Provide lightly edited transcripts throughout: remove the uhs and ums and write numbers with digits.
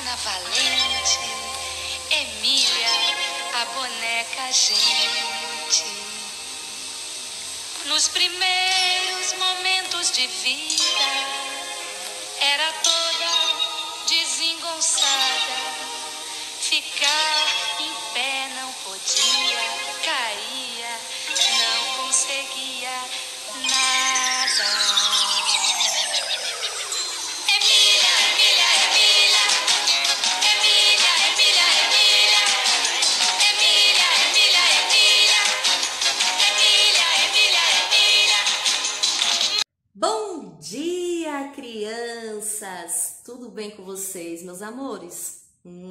Ana Valente, Emília, a boneca gente. Nos primeiros momentos de vida, era toda desengonçada. Ficar em pé não podia, caía, não conseguia nada. Bom dia, crianças! Tudo bem com vocês, meus amores?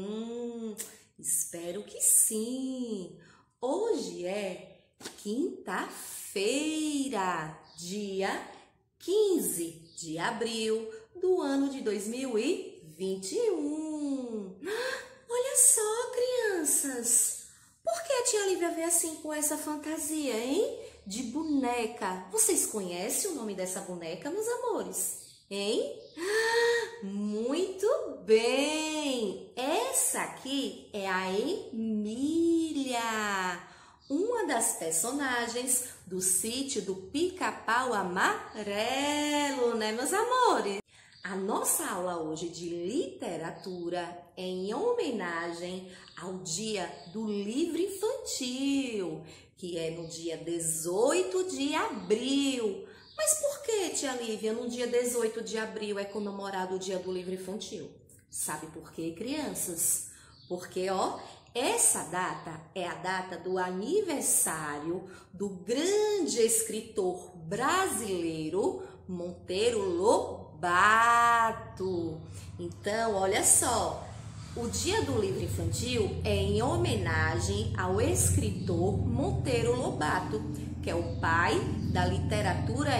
Espero que sim! Hoje é quinta-feira, dia 15 de abril do ano de 2021. Olha só, crianças! Por que a tia Lívia veio assim com essa fantasia, hein? De boneca. Vocês conhecem o nome dessa boneca, meus amores? Hein? Muito bem! Essa aqui é a Emília, uma das personagens do Sítio do Pica-Pau Amarelo, né, meus amores? A nossa aula hoje de literatura é em homenagem ao Dia do Livro Infantil, que é no dia 18 de abril. Mas por que, tia Lívia, no dia 18 de abril é comemorado o Dia do Livro Infantil? Sabe por quê, crianças? Porque, essa data é a data do aniversário do grande escritor brasileiro Monteiro Lobato. Então, olha só, o Dia do Livro Infantil é em homenagem ao escritor Monteiro Lobato, que é o pai da literatura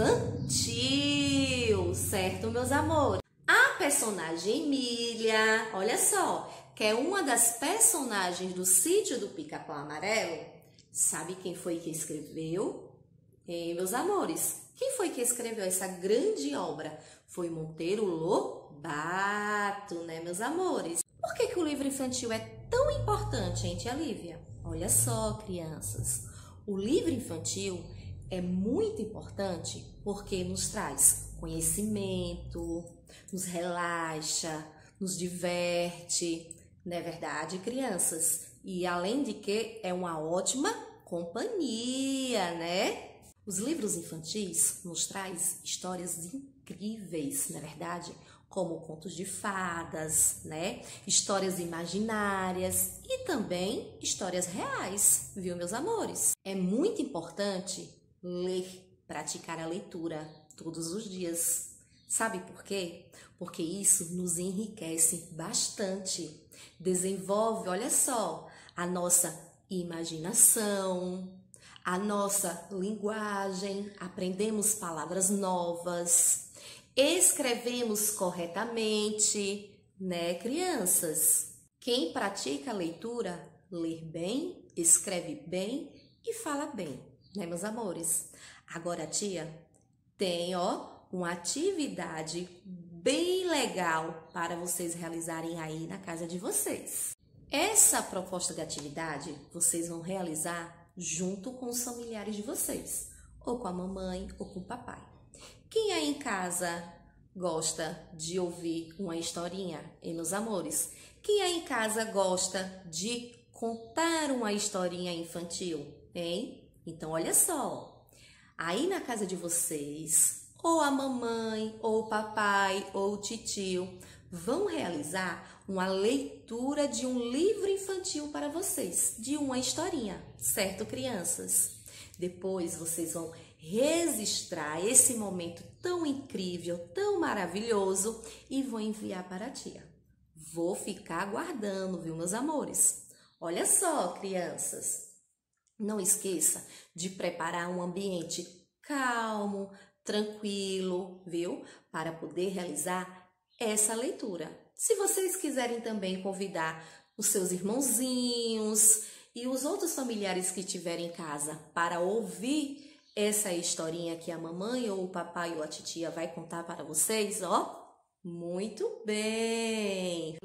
infantil, certo, meus amores? A personagem Emília, olha só, que é uma das personagens do Sítio do Pica-Pau Amarelo, sabe quem foi que escreveu? Meus amores, quem foi que escreveu essa grande obra? Foi Monteiro Lobato, né, meus amores? Por que o livro infantil é tão importante, hein, tia Lívia? Olha só, crianças, o livro infantil é muito importante porque nos traz conhecimento, nos relaxa, nos diverte, não é verdade, crianças? E além de que é uma ótima companhia, né? Os livros infantis nos traz histórias incríveis, não é verdade? Como contos de fadas, né? Histórias imaginárias e também histórias reais, viu, meus amores? É muito importante ler, praticar a leitura todos os dias. Sabe por quê? Porque isso nos enriquece bastante. Desenvolve, olha só, a nossa imaginação, a nossa linguagem, aprendemos palavras novas, escrevemos corretamente, né, crianças? Quem pratica a leitura, lê bem, escreve bem e fala bem, né, meus amores? Agora, tia, tem, uma atividade bem legal para vocês realizarem aí na casa de vocês. Essa proposta de atividade vocês vão realizar junto com os familiares de vocês, ou com a mamãe ou com o papai. Quem aí em casa gosta de ouvir uma historinha, hein, meus amores? Quem aí em casa gosta de contar uma historinha infantil, hein? Então, olha só, aí na casa de vocês, ou a mamãe, ou o papai, ou o titio, vão realizar uma leitura de um livro infantil para vocês, de uma historinha, certo, crianças? Depois vocês vão registrar esse momento tão incrível, tão maravilhoso e vou enviar para a tia. Vou ficar aguardando, viu, meus amores? Olha só, crianças, não esqueça de preparar um ambiente calmo, tranquilo, viu? Para poder realizar essa leitura. Se vocês quiserem também convidar os seus irmãozinhos e os outros familiares que tiverem em casa para ouvir essa historinha que a mamãe ou o papai ou a titia vai contar para vocês, muito bem!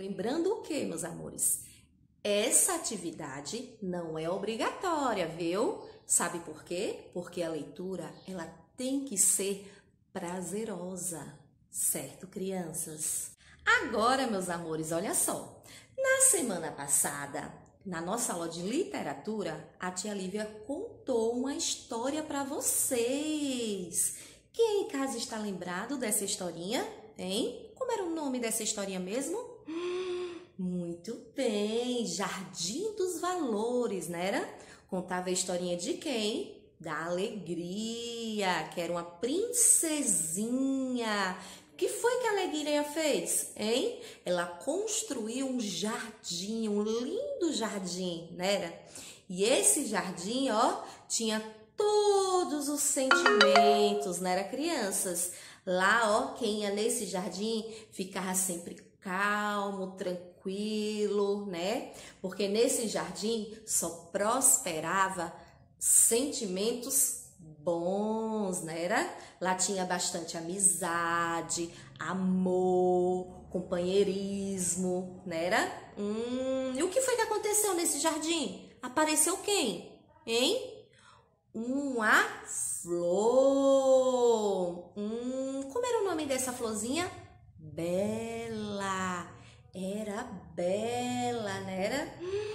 lembrando o que, meus amores? Essa atividade não é obrigatória, viu? Sabe por quê? Porque a leitura, ela tem que ser prazerosa, certo, crianças? Agora, meus amores, olha só. Na semana passada, na nossa aula de literatura, a tia Lívia contou uma história para vocês. Quem em casa está lembrado dessa historinha, hein? Como era o nome dessa historinha mesmo? Muito bem, Jardim dos Valores, né? Era? Contava a historinha de quem? Da Alegria, que era uma princesinha. O que foi que a Alegria fez, hein? Ela construiu um jardim, um lindo jardim, né? E esse jardim, ó, tinha todos os sentimentos, né, crianças? Lá, ó, quem ia nesse jardim ficava sempre calmo, tranquilo, né? Porque nesse jardim só prosperava sentimentos bons, né? Lá tinha bastante amizade, amor, companheirismo, né? E o que foi que aconteceu nesse jardim? Apareceu quem? Hein? Uma flor. Como era o nome dessa florzinha? Bela. Era Bela, né?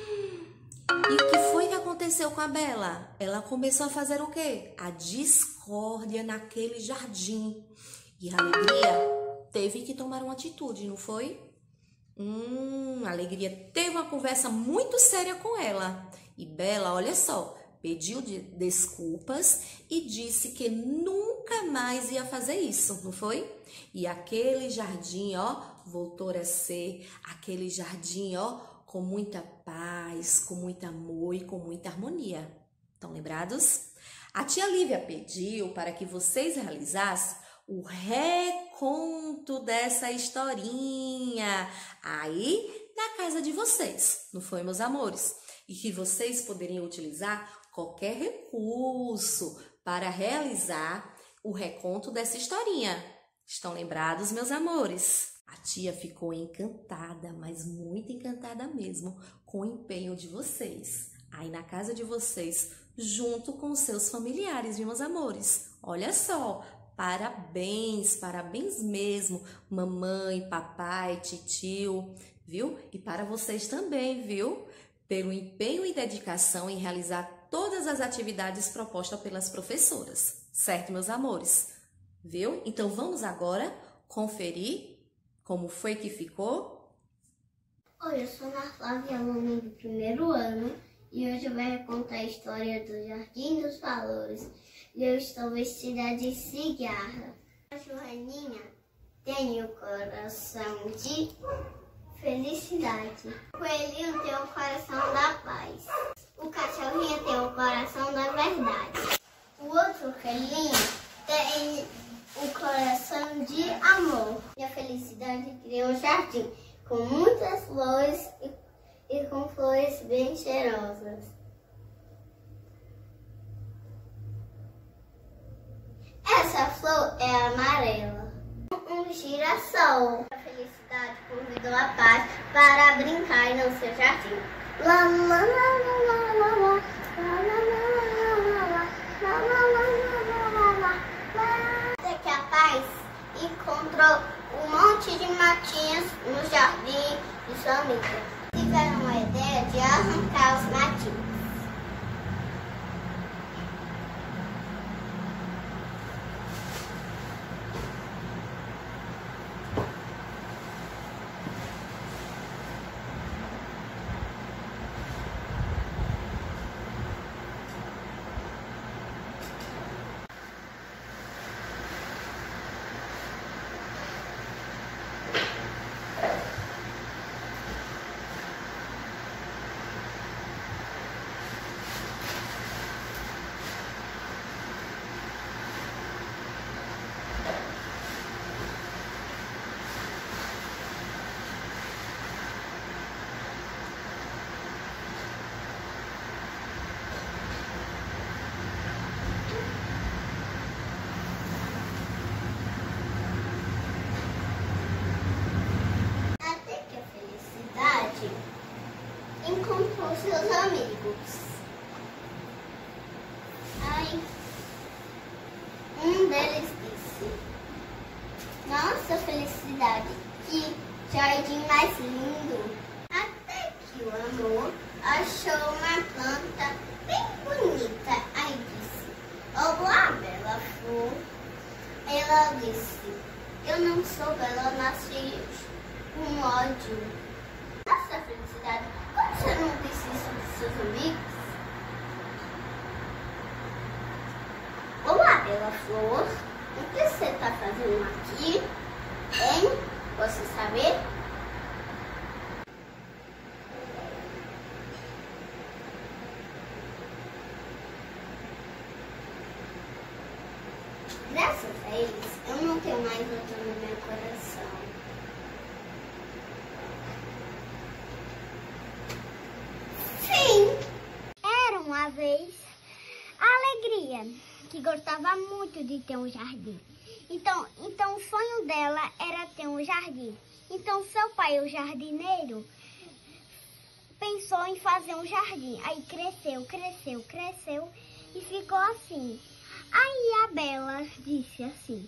E o que foi que aconteceu com a Bela? Ela começou a fazer o quê? A discórdia naquele jardim. E a Alegria teve que tomar uma atitude, não foi? A Alegria teve uma conversa muito séria com ela. E Bela, olha só, pediu desculpas e disse que nunca mais ia fazer isso, não foi? E aquele jardim, ó, voltou a ser aquele jardim, ó, com muita paz, com muito amor e com muita harmonia. Estão lembrados? A tia Lívia pediu para que vocês realizassem o reconto dessa historinha aí na casa de vocês, não foi, meus amores? E que vocês poderiam utilizar qualquer recurso para realizar o reconto dessa historinha. Estão lembrados, meus amores? A tia ficou encantada, mas muito encantada mesmo, com o empenho de vocês. Aí na casa de vocês, junto com os seus familiares, meus amores. Olha só, parabéns, parabéns mesmo, mamãe, papai, titio, viu? E para vocês também, viu? Pelo empenho e dedicação em realizar todas as atividades propostas pelas professoras, certo, meus amores? Viu? Então vamos agora conferir como foi que ficou? Oi, eu sou Ana Flávia, aluna do primeiro ano, e hoje eu vou contar a história do Jardim dos Valores. E eu estou vestida de cigarra. A Joaninha tem o coração de felicidade. O coelhinho tem o coração da paz. O cachorrinho tem o coração da verdade. O outro coelhinho tem o coração de amor. E a felicidade cria um jardim com muitas flores e com flores bem cheirosas. Essa flor é amarela. Um girassol. A felicidade convidou a paz para brincar no seu jardim. Lá, lá, lá, lá, lá, lá, lá, lá, lá, que a paz encontrou um monte de matinhas no jardim de sua amiga. Tiveram a ideia de arrancar os matinhos. amigos. Aí, um deles disse: nossa, felicidade, que jardim mais lindo. Até que o amor achou uma planta bem bonita. Aí disse: olá, bela flor. Ela disse: eu não sou bela, eu nasci com ódio. Nossa, felicidade, como você não disse isso dos seus amigos? Olá, bela flor, o que você está fazendo aqui? Hein? Você sabe? Graças a eles, eu não tenho mais dor no meu coração. Sim! Era uma vez a Alegria, que gostava muito de ter um jardim. Então o sonho dela era ter um jardim. Então seu pai, o jardineiro, pensou em fazer um jardim. Aí cresceu, cresceu, cresceu e ficou assim. Aí a Bela disse assim.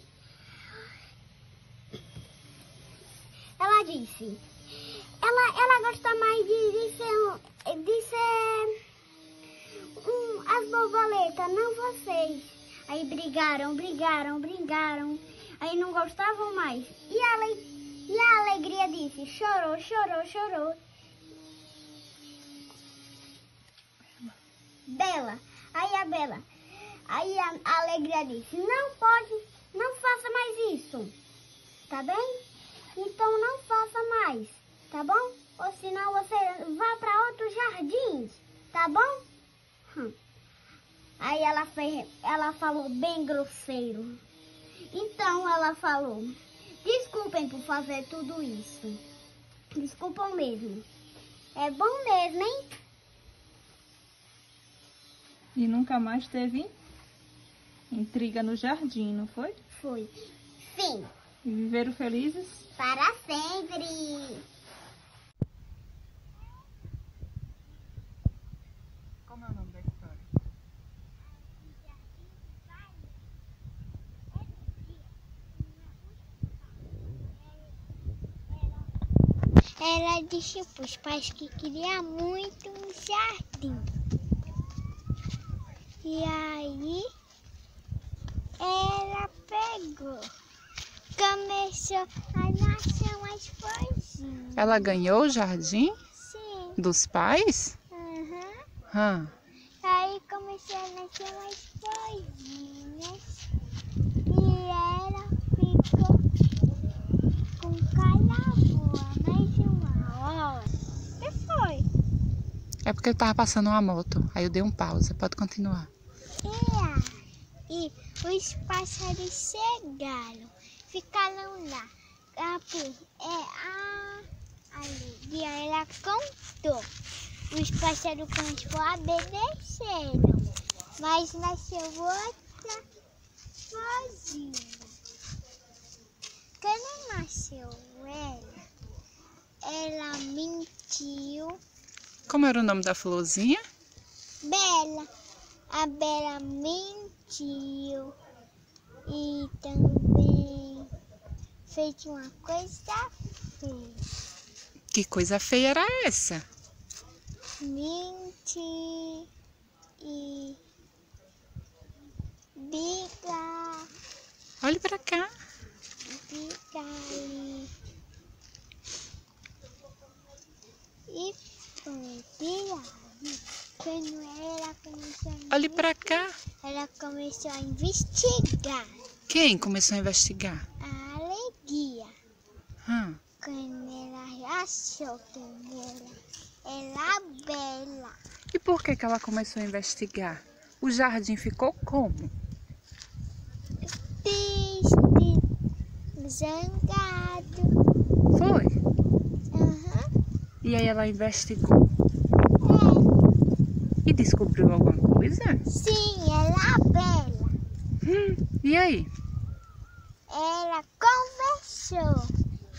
Ela disse, ela gosta mais de ser as borboletas, não vocês. Aí brigaram. Aí não gostavam mais. E a Alegria disse, chorou. Bela, aí a Alegria disse, não faça mais isso, tá bem? Então não faça mais, tá bom? Ou senão você vá para outros jardins, tá bom? Aí ela falou bem grosseiro. Então ela falou, desculpem por fazer tudo isso. Desculpam mesmo. É bom mesmo, hein? E nunca mais teve intriga no jardim, não foi? Foi. Sim. E viveram felizes? Para sempre. Como é o nome da história? Ela disse para os pais que queria muito um jardim. E aí ela pegou, começou a nascer umas coisinhas. Ela ganhou o jardim Sim. dos pais? Aham. Aí começou a nascer umas coisinhas. E ela ficou com cara boa, mais de uma hora. O que foi? É porque eu tava passando uma moto, aí eu dei um pausa. Pode continuar. E os pássaros chegaram, ficaram lá. A Alegria, ela contou. Os pássaros começaram a obedeceram, mas nasceu outra florzinha. Quando nasceu ela mentiu. Como era o nome da florzinha? Bela. A Bela mentiu e também fez uma coisa feia. Que coisa feia era essa? Mentir e brigar. Olhe pra cá. Brigar e foi brigar. Quando ela começou a Olhe pra cá. ela começou a investigar. Quem começou a investigar? A Alegria. Hum. Quando ela achou que era Bela. E por que ela começou a investigar? O jardim ficou como? Triste, zangado. Foi? Aham. E aí ela investigou. E descobriu alguma coisa? Sim, era Bela. E aí? Ela conversou.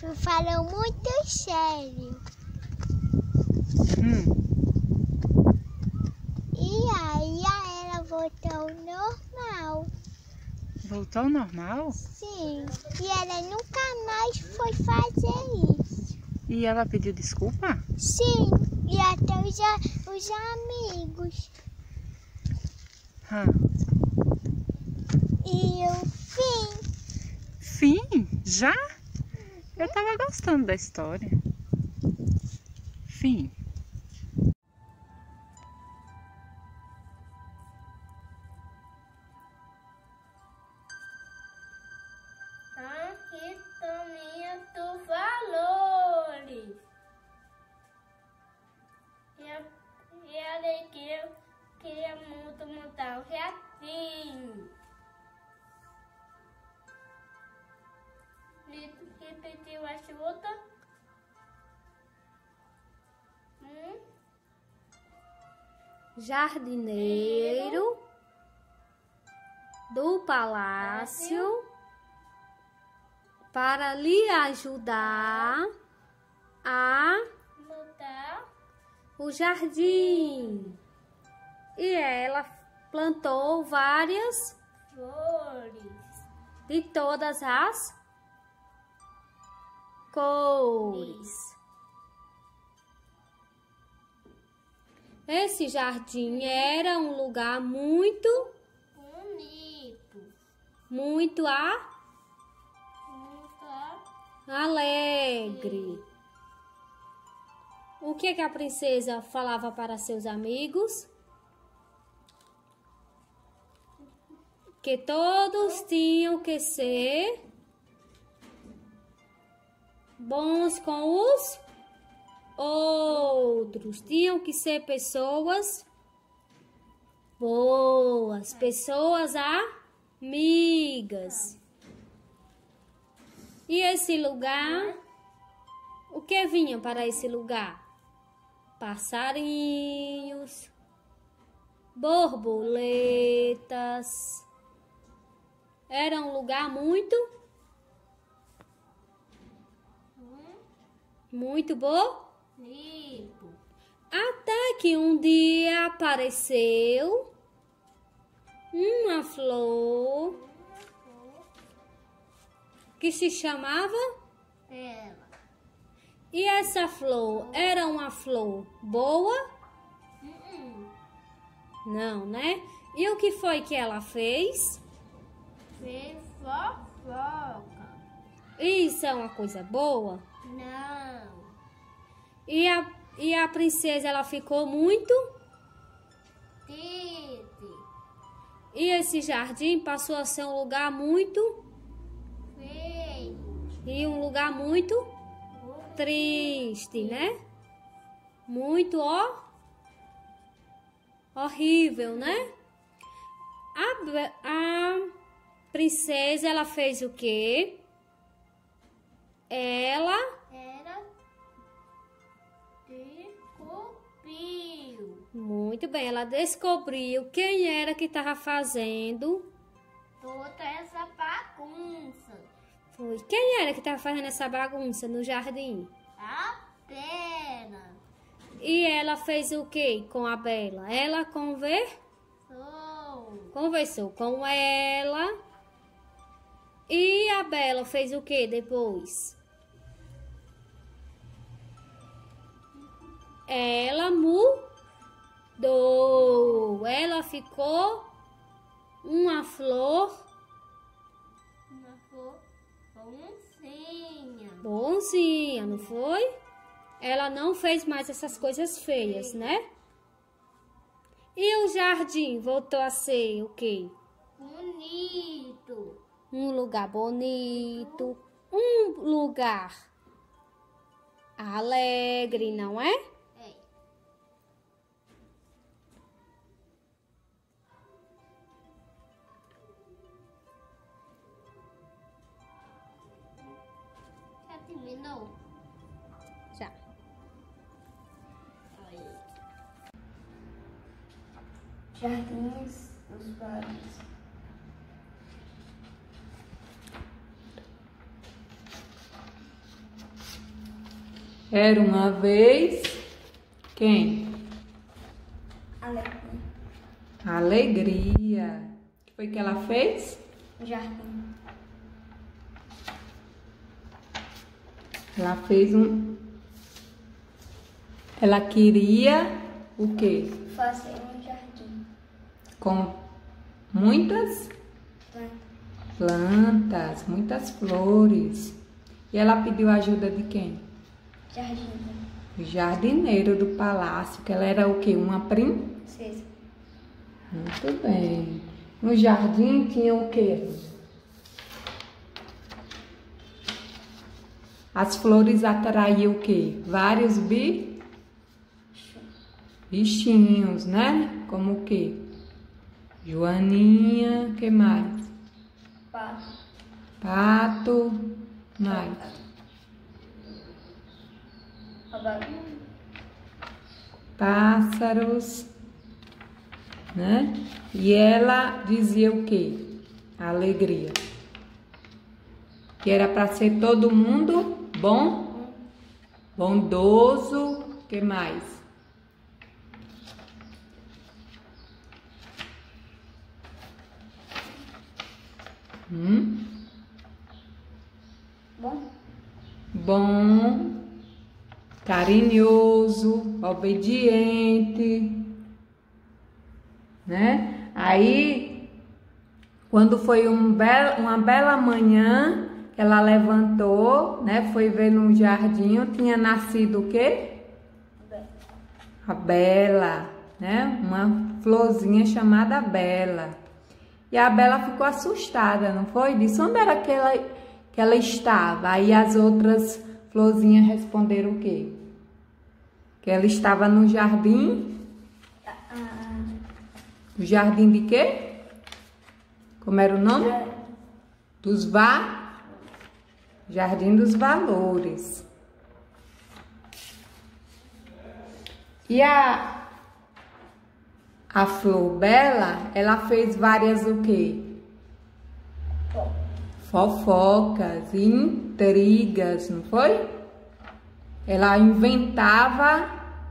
Falou muito sério. Voltou ao normal? Sim. E ela nunca mais foi fazer isso. E ela pediu desculpa? Sim. E até os amigos. E o fim. Fim? Já? Eu tava gostando da história. Fim. Aqui Toninha dos valores. E a alegria queria muito montar um jatinho. Repetiu a chuta. Jardineiro do palácio para lhe ajudar a Montar o jardim. E ela plantou várias flores. de todas as cores. Esse jardim era um lugar muito Bonito. muito alegre. O que a princesa falava para seus amigos? Que todos tinham que ser bons com os outros. Tinham que ser pessoas boas, pessoas amigas. E esse lugar, o que vinha para esse lugar? Passarinhos, borboletas. Era um lugar muito bonito. Até que um dia apareceu uma flor que se chamava Ela. E essa flor era uma flor boa? Não, né? E o que foi que ela fez? Fez fofoca. Isso é uma coisa boa? Não. E a princesa, ela ficou muito? Triste. E esse jardim passou a ser um lugar muito? Feio. E um lugar muito? Triste, né? Muito horrível, né? A princesa, ela fez o quê? Ela descobriu muito bem, ela descobriu quem era que estava fazendo. toda essa bagunça. Foi. Quem era que estava fazendo essa bagunça no jardim? A Bela. E ela fez o quê com a Bela? Ela conversou com ela. E a Bela fez o quê depois? Ela mudou. Ela ficou uma flor bonzinha, não foi? Ela não fez mais essas coisas feias, né? E o jardim voltou a ser o quê? Bonito. Um lugar bonito, um lugar alegre, não é? É. Já terminou? Já. Jardins dos Vales. Era uma vez quem? Alegria. Alegria. O que foi que ela fez? jardim. Ela fez Ela queria o quê? Fazer um jardim. Com muitas Planta. plantas, muitas flores. E ela pediu ajuda de quem? Jardim. O jardineiro do palácio, que ela era o quê? Uma Princesa. Muito bem. No jardim tinha o quê? As flores atraíam o quê? Vários bichinhos, né? Como o quê? Joaninha, que mais? Pato, mais. Pássaros, né? E ela dizia o quê? A alegria. Que era para ser todo mundo bondoso, que mais? Bom, carinhoso, obediente, né? Aí, quando foi uma bela manhã, ela levantou, né? Foi ver no jardim, tinha nascido o quê? A Bela, né? Uma florzinha chamada Bela. E a Bela ficou assustada, não foi? Disse, onde era que ela estava? Aí as outras florzinhas responderam o quê? Que ela estava no jardim. O jardim de quê? Como era o nome? Jardim dos Valores. E a flor Bela, ela fez várias o quê? Fofocas e intrigas, não foi? Ela inventava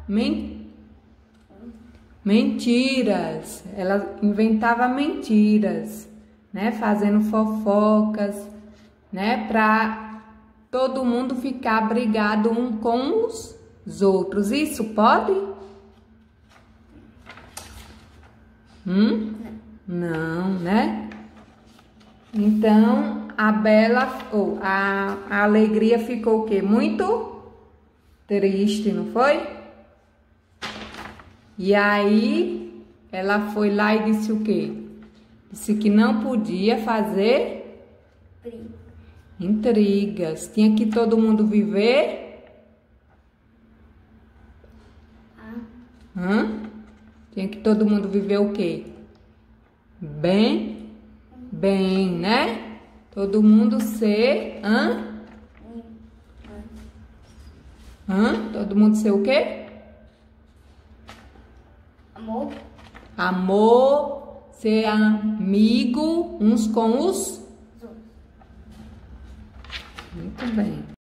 mentiras. Ela inventava mentiras, né? Fazendo fofocas, né? Para todo mundo ficar brigado um com os outros. Isso pode? Não, né? Então, a Bela, a alegria ficou o quê? Muito triste, não foi? E aí, ela foi lá e disse o quê? Disse que não podia fazer intrigas. Tinha que todo mundo viver. Tinha que todo mundo viver o quê? Bem, né? Todo mundo ser... Todo mundo ser o quê? Amor, ser amigo uns com os outros. Muito bem.